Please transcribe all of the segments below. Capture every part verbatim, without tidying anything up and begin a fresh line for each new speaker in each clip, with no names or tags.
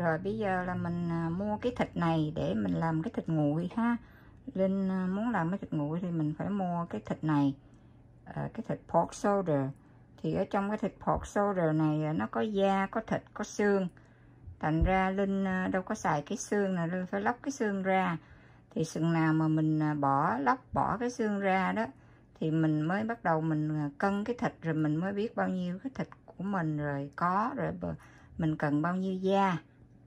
Rồi bây giờ là mình mua cái thịt này để mình làm cái thịt nguội ha. Linh muốn làm cái thịt nguội thì mình phải mua cái thịt này, à, cái thịt pork shoulder. Thì ở trong cái thịt pork shoulder này nó có da, có thịt, có xương. Thành ra Linh đâu có xài cái xương này, Linh phải lóc cái xương ra. Thì sừng nào mà mình bỏ lóc bỏ cái xương ra đó thì mình mới bắt đầu mình cân cái thịt, rồi mình mới biết bao nhiêu cái thịt của mình rồi có, rồi mình cần bao nhiêu da.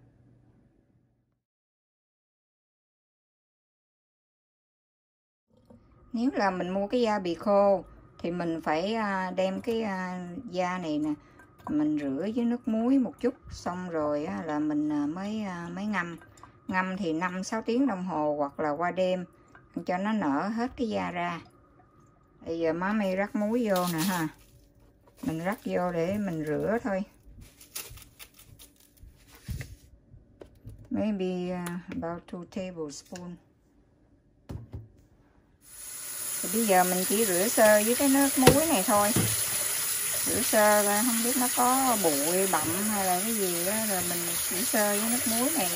Nếu là mình mua cái da bị khô thì mình phải đem cái da này nè, mình rửa với nước muối một chút, xong rồi là mình mới mới ngâm. Ngâm thì năm sáu tiếng đồng hồ hoặc là qua đêm cho nó nở hết cái da ra. Bây giờ má mi rắc muối vô nè ha. Mình rắc vô để mình rửa thôi. Maybe about two tablespoons. Thì bây giờ mình chỉ rửa sơ với cái nước muối này thôi. Rửa sơ ra, không biết nó có bụi bặm hay là cái gì đó, rồi mình rửa sơ với nước muối này.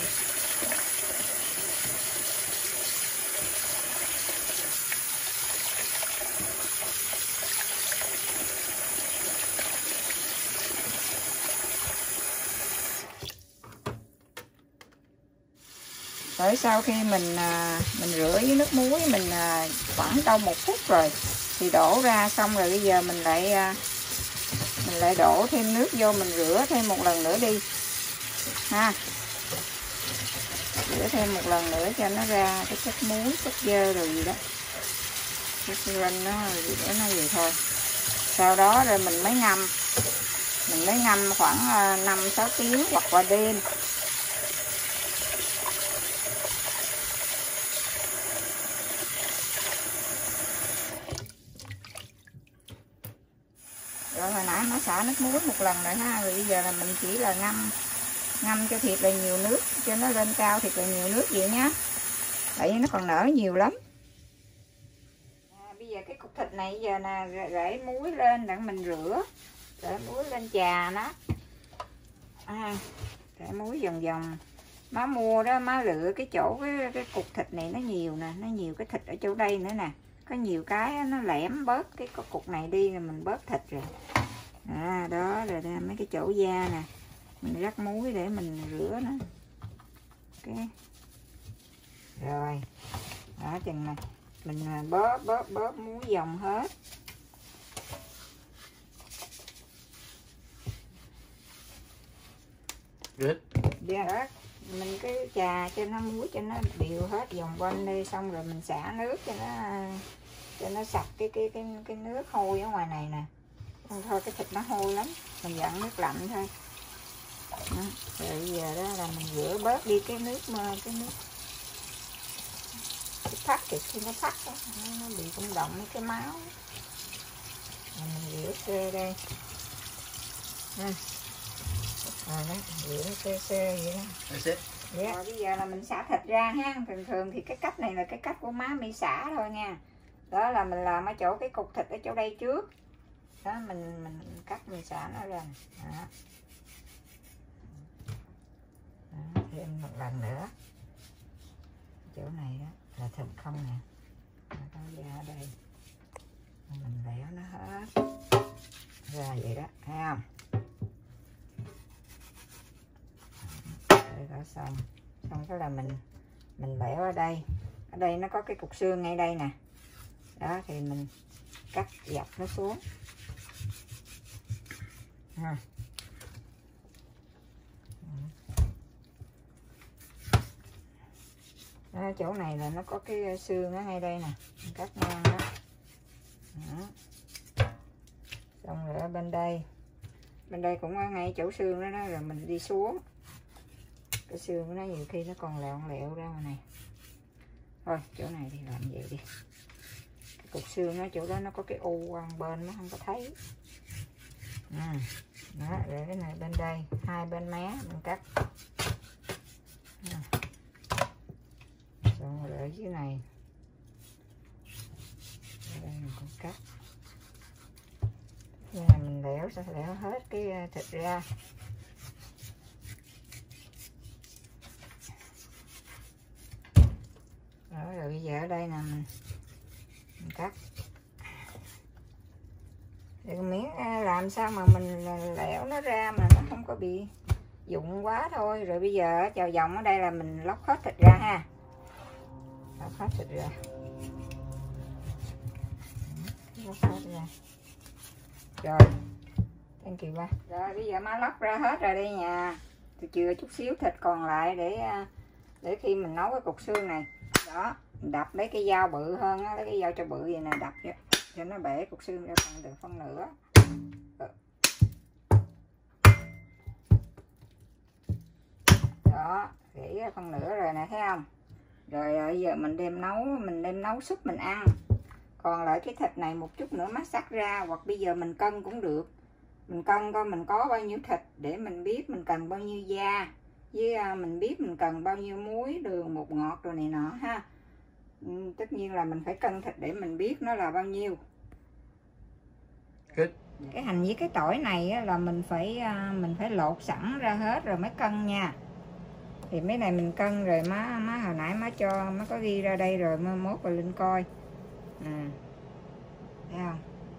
Tới sau khi mình mình rửa với nước muối mình khoảng đâu một phút rồi thì đổ ra, xong rồi bây giờ mình lại mình lại đổ thêm nước vô, mình rửa thêm một lần nữa đi ha. Rửa thêm một lần nữa cho nó ra cái chất muối, chất dơ rồi gì đó, chất rinh nó gì đó, nó vậy thôi. Sau đó rồi mình mới ngâm, mình mới ngâm khoảng năm sáu tiếng hoặc qua đêm. Rồi hồi nãy nó xả nước muối một lần rồi ha, rồi bây giờ là mình chỉ là ngâm ngâm cho thiệt là nhiều nước, cho nó lên cao thiệt là nhiều nước vậy nhá, tại vì nó còn nở nhiều lắm. À, bây giờ cái cục thịt này giờ nè, rải muối lên để mình rửa, rải muối lên chà nó, à, rải muối vòng vòng. Má mua đó, má lựa cái chỗ cái, cái cục thịt này nó nhiều nè, nó nhiều cái thịt ở chỗ đây nữa nè, có nhiều cái nó lẻm bớt cái cục này đi rồi mình bớt thịt rồi. À, đó rồi đây, mấy cái chỗ da nè mình rắc muối để mình rửa nó. Okay. Rồi đó, chừng này mình bóp bóp bóp muối dòng hết.
Rớt.
Dạ rớt. Mình cứ chà cho nó muối cho nó đều hết vòng quanh đi, xong rồi mình xả nước cho nó cho nó sạch cái cái cái cái nước hôi ở ngoài này nè. Không thôi cái thịt nó hôi lắm, mình dặn nước lạnh thôi. Đó. Rồi bây giờ đó là mình rửa bớt đi cái nước mà cái nước cái thắt thịt khi nó thắt đó, nó bị công động với cái máu. Rồi mình rửa sơ đây. À. Rồi đó, rửa sơ sơ vậy đó. Yeah. Rồi bây giờ là mình xả thịt ra ha. Thường thường thì cái cách này là cái cách của má mi xả thôi nha. Đó là mình làm ở chỗ cái cục thịt ở chỗ đây trước. Đó mình mình cắt mình xả nó ra. Đó. Đó, thêm một lần nữa. Chỗ này đó là thịt không nè. Đó, ra ở đây. Mình bẻ nó hết ra vậy đó, thấy không? Để đã xong. Xong cái là mình mình bẻ ở đây. Ở đây nó có cái cục xương ngay đây nè. Đó thì mình cắt dọc nó xuống. Ha. Đó, chỗ này là nó có cái xương ở ngay đây nè, mình cắt ngang đó. Đó. Xong rồi ở bên đây, bên đây cũng ở ngay chỗ xương đó, đó rồi mình đi xuống. Cái xương của nó nhiều khi nó còn lẹo lẹo ra ngoài này. Thôi chỗ này thì làm vậy đi. Cái cục xương ở chỗ đó nó có cái u qua bên nó không có thấy. À, đó, rồi cái này bên đây, hai bên mé mình cắt. À. Xong rồi ở dưới này, ở đây mình cũng cắt. Đây là mình lẻo sẽ lẻo hết cái thịt ra. rồi bây giờ ở đây nè mình, mình cắt được miếng, làm sao mà mình lẻo nó ra mà nó không có bị dụng quá thôi. Rồi bây giờ chào vòng ở đây là mình lóc hết thịt ra ha, lóc hết thịt ra, lóc hết ra. Rồi thank you ba. Rồi bây giờ má lóc ra hết rồi đây nha, tôi chừa chút xíu thịt còn lại để để khi mình nấu cái cục xương này đó, mình đập lấy cái dao bự hơn á, lấy cái dao cho bự vậy nè, đập cho, cho nó bể cục xương ra phần được phân nửa. Đó, gãy ra phân nửa rồi nè, thấy không? Rồi bây giờ mình đem nấu, mình đem nấu súp mình ăn. Còn lại cái thịt này một chút nữa mát sắc ra, hoặc bây giờ mình cân cũng được. Mình cân coi mình có bao nhiêu thịt để mình biết mình cần bao nhiêu da, với mình biết mình cần bao nhiêu muối, đường, bột ngọt rồi này nọ ha. Ừ, tất nhiên là mình phải cân thịt để mình biết nó là bao nhiêu.
Good.
Cái hành với cái tỏi này là mình phải mình phải lột sẵn ra hết rồi mới cân nha. Thì mấy này mình cân rồi, má má hồi nãy má cho má có ghi ra đây rồi, mới mốt rồi Linh coi. À, thấy không?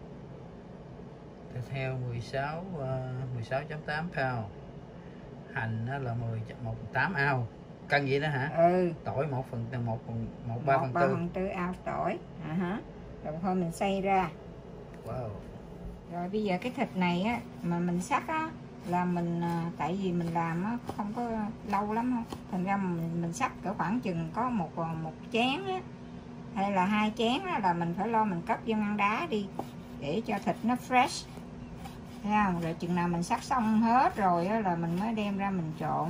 Thịt heo mười sáu chấm tám pound, hành đó là mười một phần tám ounce, cân vậy đó hả?
Ừ.
Tỏi một phần một phần một ba phần tư.
phần tư ounce tỏi. À hả. Rồi thôi mình xay ra.
Wow.
Rồi bây giờ cái thịt này á mà mình sắc á là mình, tại vì mình làm á không có lâu lắm không, thành ra mình, mình sắc cỡ khoảng chừng có một một chén á, hay là hai chén á, là mình phải lo mình cất vô ngăn đá đi để cho thịt nó fresh, thấy không? Rồi chừng nào mình sắc xong hết rồi á, là mình mới đem ra mình trộn.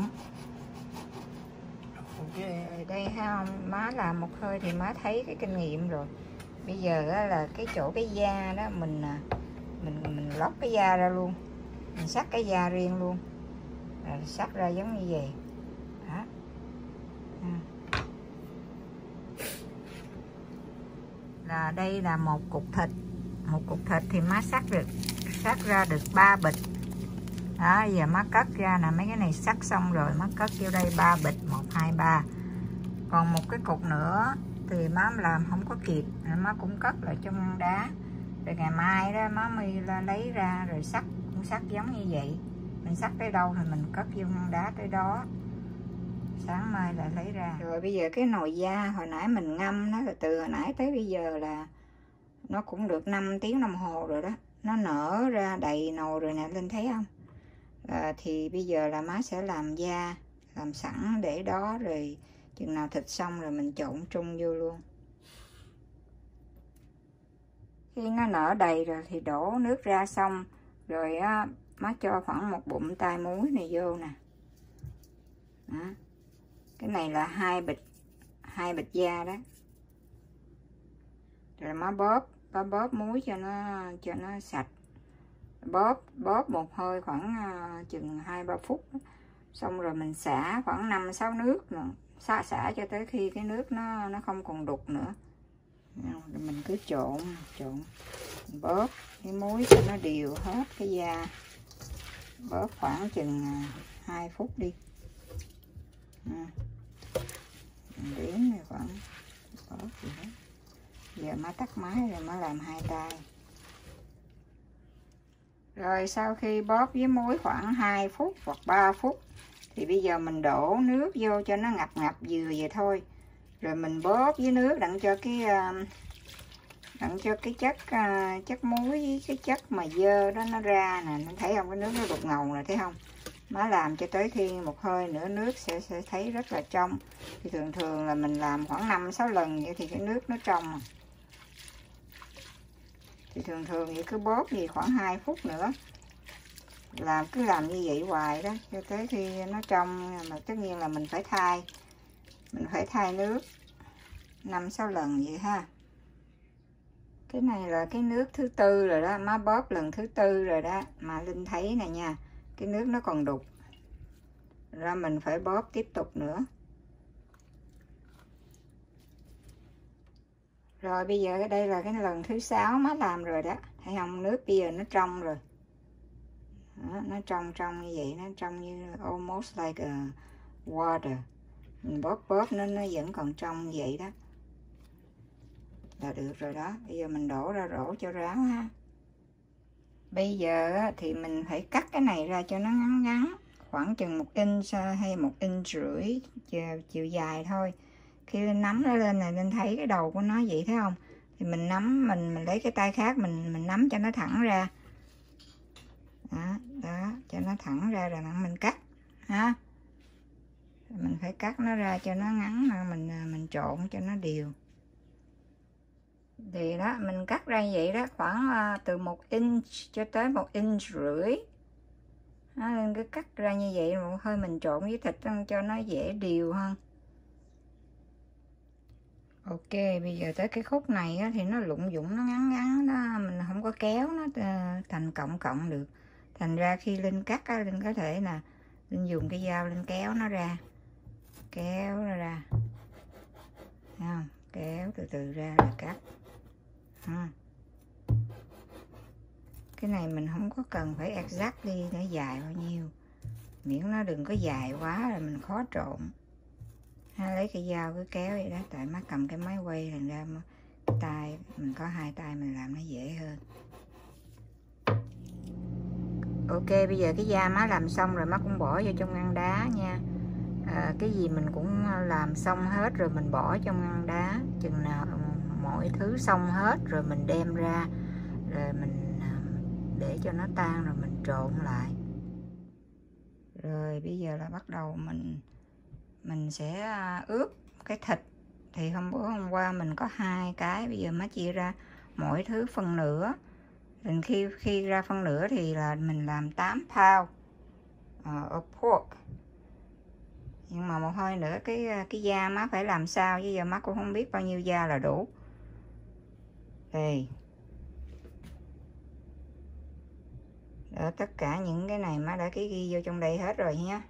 Ok, đây ha, má làm một hơi thì má thấy cái kinh nghiệm rồi. Bây giờ á, là cái chỗ cái da đó mình mình mình lóc cái da ra luôn, mình sắc cái da riêng luôn, rồi sắc ra giống như vậy đó. À. Là đây là một cục thịt, một cục thịt thì má sắc được sắc ra được ba bịch đó. Giờ má cất ra nè, mấy cái này sắc xong rồi má cất vô đây ba bịch, một hai ba. Còn một cái cục nữa thì má làm không có kịp, má cũng cất lại trong ngăn đá, rồi ngày mai đó má mi lấy ra rồi sắc, cũng sắc giống như vậy. Mình sắc tới đâu thì mình cất vô ngăn đá tới đó, sáng mai lại lấy ra. Rồi bây giờ cái nồi da hồi nãy mình ngâm nó, rồi từ hồi nãy tới bây giờ là nó cũng được năm tiếng đồng hồ rồi đó, nó nở ra đầy nồi rồi nè, Linh thấy không? À, thì bây giờ là má sẽ làm da, làm sẵn để đó, rồi chừng nào thịt xong rồi mình trộn chung vô luôn. Khi nó nở đầy rồi thì đổ nước ra xong rồi á, má cho khoảng một bụng tay muối này vô nè. Đó. Cái này là hai bịch, hai bịch da đó. Rồi má bóp, má bóp muối cho nó cho nó sạch. Bóp bóp một hơi khoảng uh, chừng hai ba phút. Xong rồi mình xả khoảng năm sáu nước nữa. Xả xả cho tới khi cái nước nó nó không còn đục nữa. Rồi mình cứ trộn trộn bóp cái muối cho nó đều hết cái da. Bóp khoảng chừng hai phút đi. À. Mình đếm khoảng bóp gì đó. Giờ má tắt máy rồi má làm hai tay. Rồi sau khi bóp với muối khoảng hai phút hoặc ba phút thì bây giờ mình đổ nước vô cho nó ngập ngập vừa vậy thôi. Rồi mình bóp với nước đặng cho cái đặng cho cái chất chất muối với cái chất mà dơ đó nó ra nè, nó thấy không, cái nước nó đục ngầu nè, thấy không? Má làm cho tới khi một hơi nữa nước sẽ sẽ thấy rất là trong. Thì thường thường là mình làm khoảng năm sáu lần vậy thì cái nước nó trong. Thì thường thường vậy cứ bóp gì khoảng hai phút nữa. Làm cứ làm như vậy hoài đó cho tới khi nó trong, mà tất nhiên là mình phải thay. Mình phải thay nước năm sáu lần vậy ha. Cái này là cái nước thứ tư rồi đó, má bóp lần thứ tư rồi đó, mà Linh thấy nè nha, cái nước nó còn đục. Ra mình phải bóp tiếp tục nữa. Rồi bây giờ đây là cái lần thứ sáu má làm rồi đó, thấy không? Nước bây giờ nó trong rồi. Đó, nó trong trong như vậy, nó trong như almost like a water. Mình bóp bóp nó nó vẫn còn trong như vậy đó. là được rồi đó. Bây giờ mình đổ ra rổ cho ráo ha. Bây giờ thì mình phải cắt cái này ra cho nó ngắn ngắn, khoảng chừng một inch hay một inch rưỡi chiều dài thôi. Khi Linh nắm nó lên này, Linh thấy cái đầu của nó vậy thấy không? Thì mình nắm, mình mình lấy cái tay khác mình mình nắm cho nó thẳng ra. Đó, đó, cho nó thẳng ra rồi mình cắt ha. Mình phải cắt nó ra cho nó ngắn, mình mình trộn cho nó đều. Thì đó, mình cắt ra vậy đó, khoảng từ một inch cho tới một inch rưỡi. Đó, nên cứ cắt ra như vậy một hơi mình trộn với thịt cho nó dễ đều hơn. Ok, bây giờ tới cái khúc này á, thì nó lụng dụng, nó ngắn ngắn đó, mình không có kéo nó thành cộng cộng được. Thành ra khi Linh cắt á, Linh có thể là Linh dùng cái dao Linh kéo nó ra, kéo nó ra, thấy không? Kéo từ từ ra rồi cắt. Ha. Cái này mình không có cần phải exact đi để dài bao nhiêu, miễn nó đừng có dài quá là mình khó trộn. Ha, lấy cái dao cứ kéo vậy đó, tại má cầm cái máy quay thành ra tay mình có hai tay mình làm nó dễ hơn. Ok, bây giờ cái da má làm xong rồi má cũng bỏ vô trong ngăn đá nha. À, cái gì mình cũng làm xong hết rồi mình bỏ trong ngăn đá, chừng nào mọi thứ xong hết rồi mình đem ra rồi mình để cho nó tan rồi mình trộn lại. Rồi bây giờ là bắt đầu mình mình sẽ ướp cái thịt. Thì hôm bữa hôm qua mình có hai cái, bây giờ má chia ra mỗi thứ phân nửa. Rồi khi khi ra phân nửa thì là mình làm tám pound uh, pork. Nhưng mà một hơi nữa cái cái da má phải làm sao, chứ giờ má cũng không biết bao nhiêu da là đủ. Đây. Đó, tất cả những cái này má đã ký ghi vô trong đây hết rồi nha.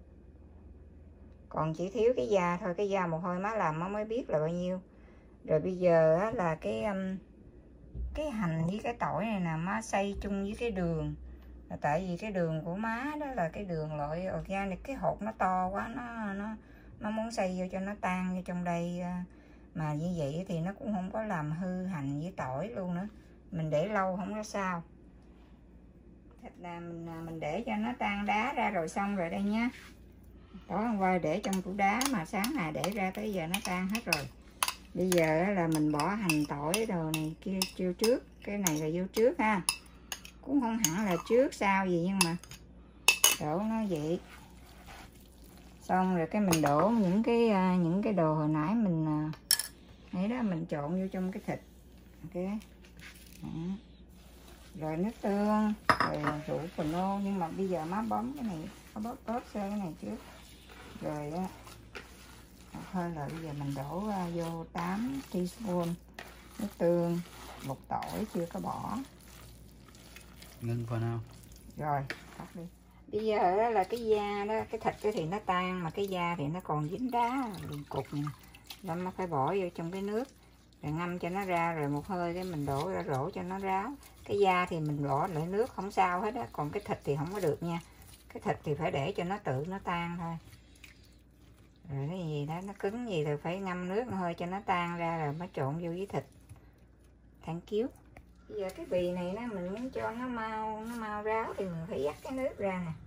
Còn chỉ thiếu cái da thôi, cái da một hơi má làm má mới biết là bao nhiêu. Rồi bây giờ á, là cái um, cái hành với cái tỏi này nè má xay chung với cái đường. Là tại vì cái đường của má đó là cái đường loại organic, cái hột nó to quá, nó nó nó muốn xay vô cho nó tan vô trong đây, mà như vậy thì nó cũng không có làm hư hành với tỏi luôn nữa. Mình để lâu không có sao. Thịt là mình mình để cho nó tan đá ra rồi xong rồi đây nhá. Tối hôm qua để trong tủ đá mà sáng nay để ra tới giờ nó tan hết rồi. Bây giờ là mình bỏ hành tỏi đồ này kia chiêu trước, cái này là vô trước ha. Cũng không hẳn là trước sau gì nhưng mà đổ nó vậy. Xong rồi cái mình đổ những cái những cái đồ hồi nãy mình ấy đó, mình trộn vô trong cái thịt. Ok. Đó. Rồi nước tương, rồi rượu phồn ô, nhưng mà bây giờ má bấm cái này, má bóp bóp sơ cái này trước. Rồi á, hơi là bây giờ mình đổ vô tám teaspoon nước tương, bột tỏi chưa có bỏ.
Ngưng vào nào.
Rồi, tắt đi. Bây giờ đó là cái da đó, cái thịt thì nó tan mà cái da thì nó còn dính đá, đường cục nè. Đó nó phải bỏ vô trong cái nước, rồi ngâm cho nó ra, rồi một hơi cái mình đổ ra rổ cho nó ráo. Cái da thì mình bỏ lại nước không sao hết á, còn cái thịt thì không có được nha. Cái thịt thì phải để cho nó tự nó tan thôi. Rồi cái gì đó nó cứng gì thì phải ngâm nước hơi cho nó tan ra rồi mới trộn vô với thịt. Thank you. Bây giờ cái bì này nó mình muốn cho nó mau nó mau ráo thì mình phải dắt cái nước ra nè.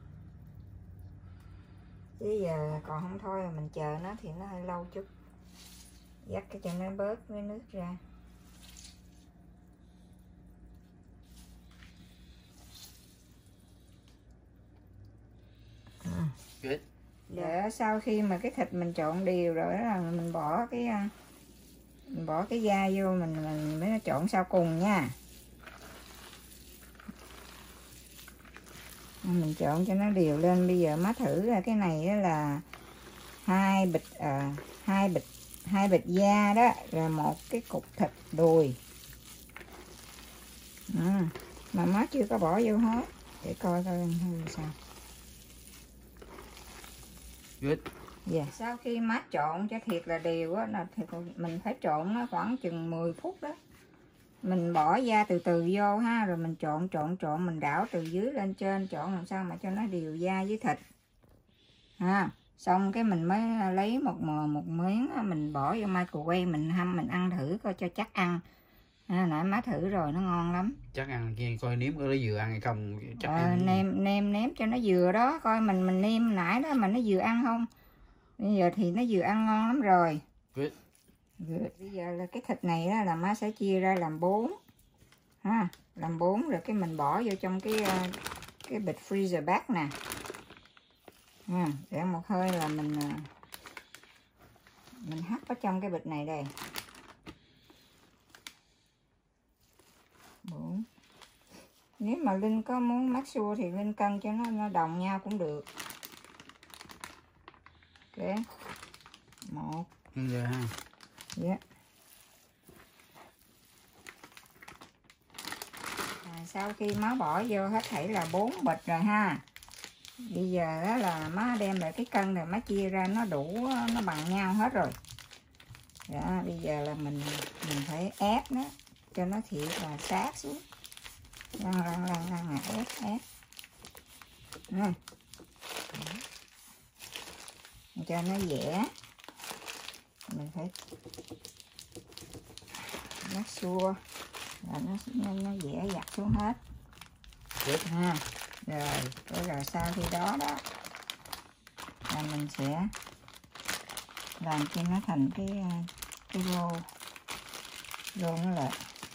Chứ giờ còn không thôi mình chờ nó thì nó hơi lâu chút. Dắt cái cho nó bớt cái nước ra. À.
Good.
Để sau khi mà cái thịt mình trộn đều rồi đó là mình bỏ cái mình bỏ cái da vô, mình mình mới trộn sau cùng nha. Mình trộn cho nó đều lên. Bây giờ má thử là cái này là hai bịch à, hai bịch hai bịch da đó, rồi một cái cục thịt đùi à, mà má chưa có bỏ vô hết, để coi coi sao.
Good.
Yeah. Sau khi má trộn cho thiệt là đều á, là thì mình phải trộn nó khoảng chừng mười phút đó. Mình bỏ da từ từ vô ha, rồi mình trộn trộn trộn, mình đảo từ dưới lên trên, trộn làm sao mà cho nó đều da với thịt ha. Xong cái mình mới lấy một một miếng mình bỏ vô microwave mình hâm mình ăn thử coi cho chắc ăn. À, nãy má thử rồi nó ngon lắm.
Chắc ăn kia coi nếm có vừa ăn hay không chắc
à,
ăn.
nêm nêm nếm cho nó vừa đó, coi mình mình nêm nãy đó mà nó vừa ăn không. Bây giờ thì nó vừa ăn ngon lắm rồi.
Good.
Good. Bây giờ là cái thịt này đó là má sẽ chia ra làm bốn ha, làm bốn rồi cái mình bỏ vô trong cái cái bịch freezer bag nè. À, để một hơi là mình mình hấp ở trong cái bịch này đây. Bốn. Nếu mà Linh có muốn make sure thì Linh cân cho nó, nó đồng nhau cũng được. Ok. Một.
Rồi ha.
Yeah. À, sau khi má bỏ vô hết thảy là bốn bịch rồi ha. Bây giờ đó là má đem lại cái cân rồi má chia ra nó đủ, nó bằng nhau hết rồi. Đó, bây giờ là mình mình phải ép nó cho nó thiệt là sát xuống. Lăn lăn lăn lăn ép ép. Ừ. Cho nó dẻ. Mình phải nó xua là nó nó, nó dẻ dặt xuống hết. Ha. Rồi, rồi, rồi sau khi đó đó là mình sẽ làm cho nó thành cái cái rô rô nó lại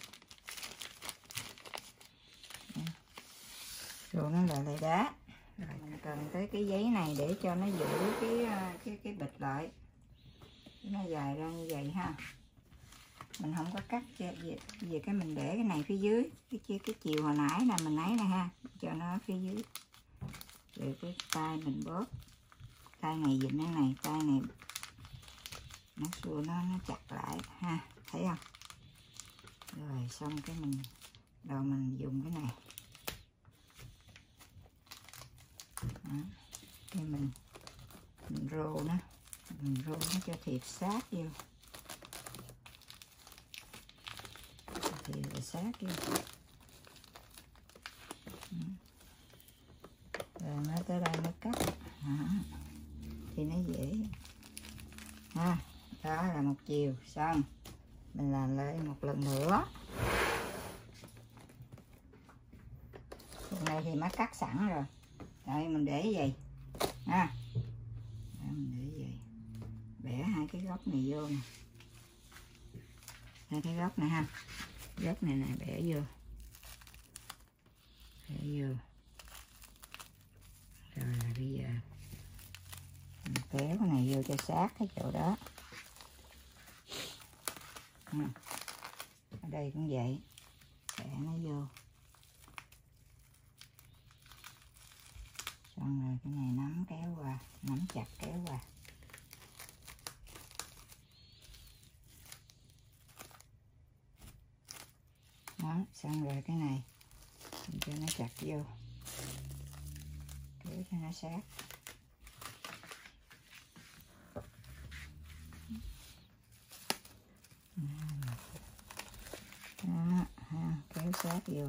rô nó lại lại đá. Rồi mình cần tới cái giấy này để cho nó giữ cái cái cái bịch lại, nó dài ra như vậy ha. Mình không có cắt về, về cái mình để cái này phía dưới, cái cái, cái chiều hồi nãy là mình lấy nè ha, cho nó phía dưới. Rồi cái tay mình bóp, tay này dính cái này, tay này nó xua nó nó chặt lại ha, thấy không? Rồi xong cái mình đầu mình dùng cái này. Đó. Cái mình mình rô nó, mình rô nó cho thiệt sát vô. Thì là sát vô. Rồi mới tới đây mới cắt. Đó. Thì nó dễ ha. Đó là một chiều xong mình làm lại một lần nữa. Phần này thì má cắt sẵn rồi. Đây mình để vậy ha. Đây, mình để vậy, bẻ hai cái góc này vô nè, hai cái góc này ha, góc này nè bẻ vô, bẻ vô. Rồi bây giờ mình kéo cái này vô cho sát cái chỗ đó. Ừ. Ở đây cũng vậy, bẻ nó vô. Xong rồi cái này nắm kéo qua, nắm chặt kéo qua. Đó, xong rồi cái này mình cho nó chặt vô, kéo cho nó sát. Đó, ha, kéo sát vô.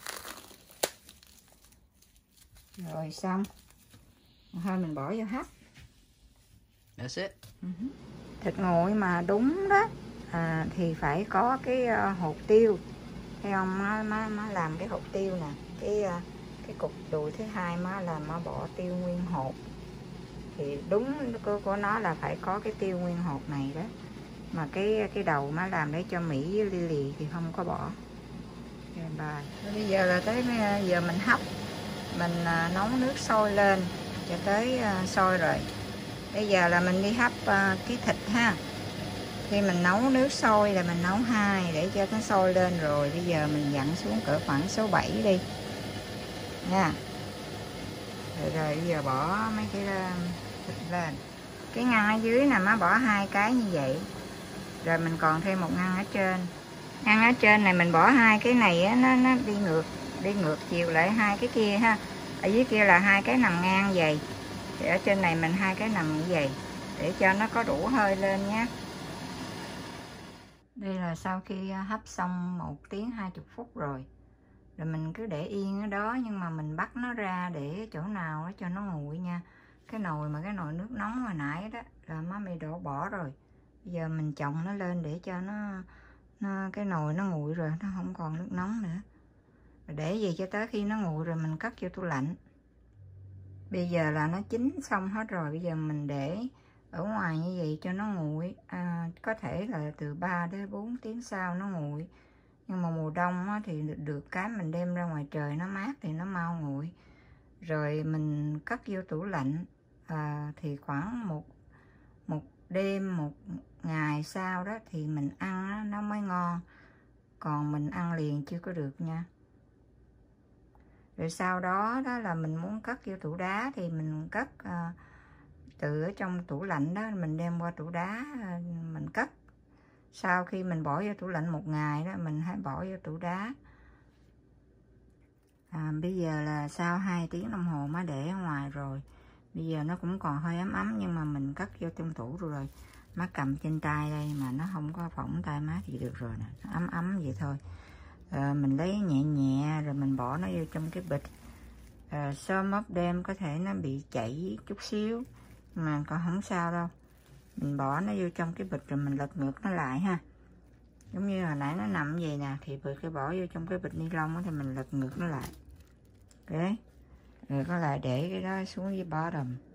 Rồi xong. Thôi mình bỏ vô hấp.
That's it.
Uh-huh. Thịt nguội mà đúng đó à, thì phải có cái uh, hột tiêu. Thấy không, má, má, má làm cái hột tiêu nè. Cái uh, cái cục đùi thứ hai má là má bỏ tiêu nguyên hột. Thì đúng của, của nó là phải có cái tiêu nguyên hột này đó. Mà cái cái đầu má làm để cho Mỹ với Lily thì không có bỏ. Rồi bye. Bây giờ là tới giờ mình hấp. Mình uh, nấu nước sôi lên cho tới uh, sôi rồi. Bây giờ là mình đi hấp uh, cái thịt ha. Khi mình nấu nước sôi là mình nấu hai để cho nó sôi lên rồi. Bây giờ mình dặn xuống cỡ khoảng số bảy đi nha. Rồi, rồi bây giờ bỏ mấy cái uh, thịt lên. Cái ngăn ở dưới nè má bỏ hai cái như vậy. Rồi mình còn thêm một ngăn ở trên. Ngăn ở trên này mình bỏ hai cái này á, nó nó đi ngược đi ngược chiều lại hai cái kia ha. Ở dưới kia là hai cái nằm ngang vậy. Thì ở trên này mình hai cái nằm như vậy để cho nó có đủ hơi lên nhé. Đây là sau khi hấp xong một tiếng hai mươi phút rồi. Rồi mình cứ để yên ở đó, nhưng mà mình bắt nó ra để chỗ nào đó cho nó nguội nha. cái nồi mà cái nồi nước nóng hồi nãy đó là má mì đổ bỏ rồi. Bây giờ mình chồng nó lên để cho nó, nó cái nồi nó nguội rồi, nó không còn nước nóng nữa. Để gì cho tới khi nó nguội rồi mình cất vô tủ lạnh. Bây giờ là nó chín xong hết rồi, bây giờ mình để ở ngoài như vậy cho nó nguội. À, có thể là từ ba đến bốn tiếng sau nó nguội. Nhưng mà mùa đông á, thì được, được cái mình đem ra ngoài trời nó mát thì nó mau nguội. Rồi mình cất vô tủ lạnh. À, thì khoảng một một đêm, một ngày sau đó thì mình ăn đó, nó mới ngon. Còn mình ăn liền chưa có được nha. Rồi sau đó đó là mình muốn cất vô tủ đá thì mình cất à, từ ở trong tủ lạnh đó mình đem qua tủ đá à, mình cất. Sau khi mình bỏ vô tủ lạnh một ngày đó mình hãy bỏ vô tủ đá. À, bây giờ là sau hai tiếng đồng hồ má để ở ngoài rồi. Bây giờ nó cũng còn hơi ấm ấm nhưng mà mình cất vô trong tủ rồi. Má cầm trên tay đây mà nó không có phỏng tay má thì được rồi nè. Nó ấm ấm vậy thôi. À, mình lấy nhẹ nhẹ rồi mình bỏ nó vô trong cái bịch. À, sớm ốp đêm có thể nó bị chảy chút xíu mà còn không sao đâu. Mình bỏ nó vô trong cái bịch rồi mình lật ngược nó lại ha. Giống như hồi nãy nó nằm vậy nè thì vừa cái bỏ vô trong cái bịch ni lông thì mình lật ngược nó lại. Ok. Rồi có lại để cái đó xuống dưới bottom.